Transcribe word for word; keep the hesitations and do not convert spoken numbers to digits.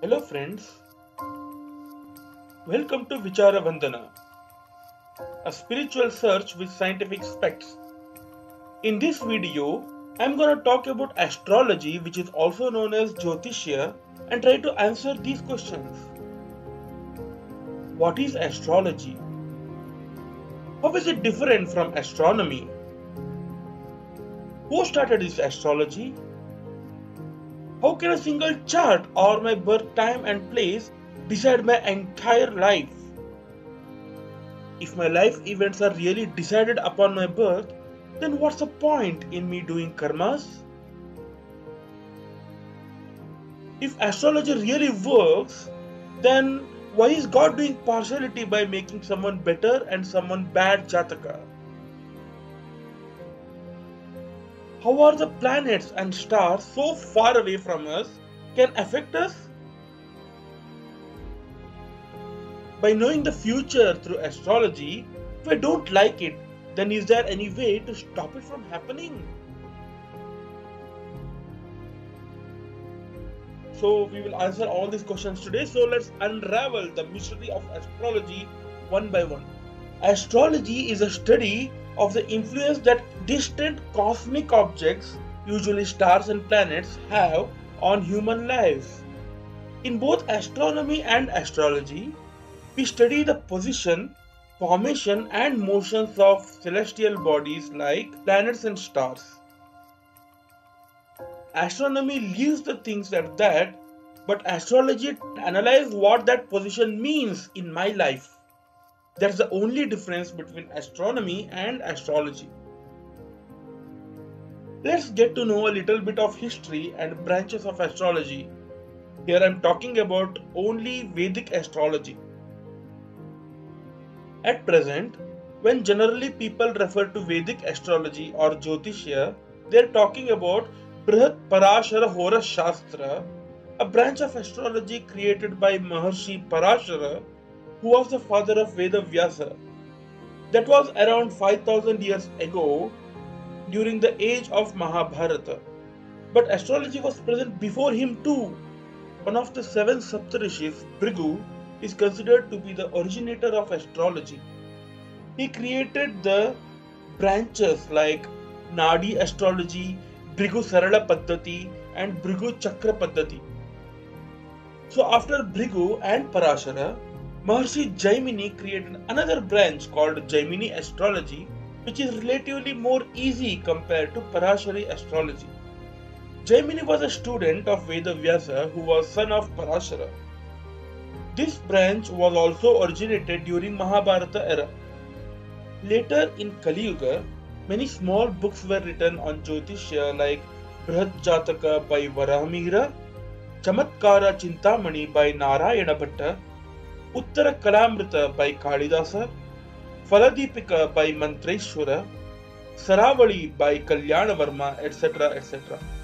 Hello friends, welcome to Vichara Vandana, a spiritual search with scientific specs. In this video, I'm gonna talk about astrology, which is also known as Jyotishya, and try to answer these questions. What is astrology? How is it different from astronomy? Who started this astrology? How can a single chart or my birth time and place decide my entire life? If my life events are really decided upon my birth, then what's the point in me doing karmas? If astrology really works, then why is God doing partiality by making someone better and someone bad jataka? How are the planets and stars so far away from us can affect us? By knowing the future through astrology, if I don't like it, then is there any way to stop it from happening? So we will answer all these questions today. So let's unravel the mystery of astrology one by one. Astrology is a study of the influence that distant cosmic objects, usually stars and planets, have on human lives. In both astronomy and astrology, we study the position, formation and motions of celestial bodies like planets and stars. Astronomy leaves the things at that, but astrology analyzes what that position means in my life. That's the only difference between astronomy and astrology. Let's get to know a little bit of history and branches of astrology. Here I am talking about only Vedic astrology. At present, when generally people refer to Vedic astrology or Jyotishya, they are talking about Brihat Parashara Hora Shastra, a branch of astrology created by Maharshi Parashara, who was the father of Veda Vyasa. That was around five thousand years ago during the age of Mahabharata. But astrology was present before him too. One of the seven Saptarishis, Bhrigu, is considered to be the originator of astrology. He created the branches like Nadi astrology, Bhrigu Sarala Paddhati and Bhrigu Chakra Paddhati. So after Bhrigu and Parashara, Maharshi Jaimini created another branch called Jaimini astrology, which is relatively more easy compared to Parashari astrology. Jaimini was a student of Veda Vyasa who was son of Parashara. This branch was also originated during Mahabharata era. Later in Kali Yuga, many small books were written on Jyotishya like Brihat Jataka by Varahamihira, Chamatkara Chintamani by Narayana Bhatta, Uttara Kalamrita by Kalidasa, Faladipika by Mantreshwara, Saravali by Kalyana Varma, et cetera et cetera.